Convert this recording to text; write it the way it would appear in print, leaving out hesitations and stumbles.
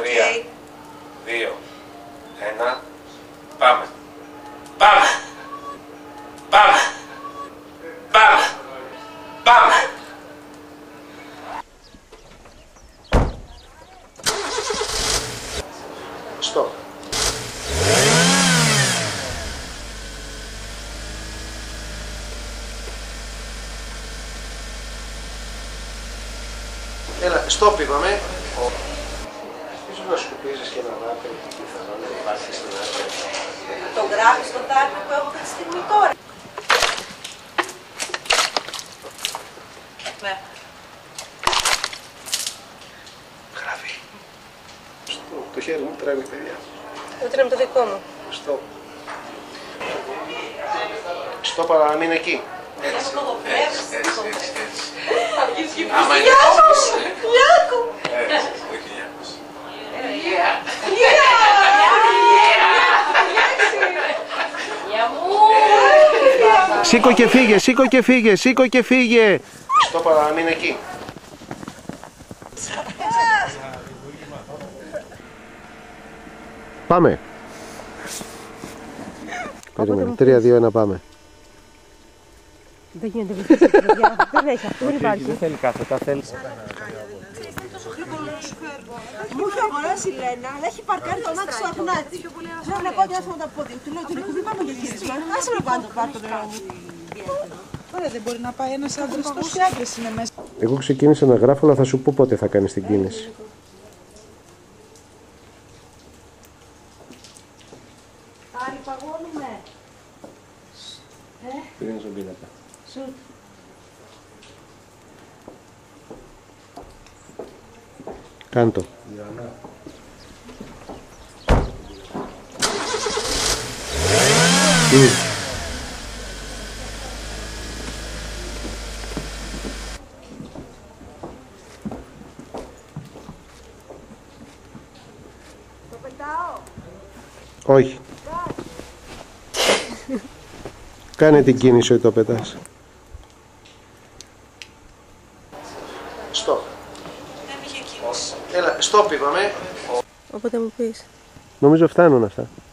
3, 2, 1, πάμε. Πάμε! Πάμε! Πάμε! Πάμε! Στοπ. Έλα, στοπ είπαμε. Ίσως να σκουπίζεις και να βάτε πιθανόν να υπάρχει στην άκρη. Το γράφεις στο τάρι που έχω αυτή τη στιγμή τώρα. Ναι. Γράφει. Το χέρι μου τρέμει, παιδιά. Δεν τρέμει το δικό μου. Στοπ. Στοπ, αλλά να μην εκεί. Έτσι, έτσι, έτσι. Άμα είναι Νιάκος! Νιάκο! Έτσι, όχι Νιάκος. Σήκω και φύγε, σήκω και φύγε, σήκω και φύγε. Στοπ, αλλά να μην εκεί. Πάμε. Περίμενε, 3, 2, 1, πάμε. Δεν γίνεται βοηθήσει, παιδιά. Δεν έχει αυτό, δεν υπάρχει. Δεν θέλει κάθετα, θέλει. Μου είχε αγοράσει η Λένα, αλλά έχει παρκάρει τον άξιο αχνάτη. Θέλω να πάω και άθομαι τα πόδια. Του λέω, του δεν πάμε για γύρισμα. Άσε με πάνω το πάρ' το νερό μου. Ωραία, δεν μπορεί να πάει ένας άντρας, τόσοι άντρες είναι μέσα. Εγώ ξεκίνησα να γράφω, αλλά θα σου πω πότε θα κάνεις την κίνηση. Άρη, παγώνουμε. Πήγαινε στον πίνακα. Σουτ. Κάντο. Το πετάω. Όχι. Κάνε την κίνηση ότι το πετάς. Στοπ. Δεν είχε κίνηση. Έλα, στοπ είπαμε. Όποτε μου πεις. Νομίζω φτάνουν αυτά.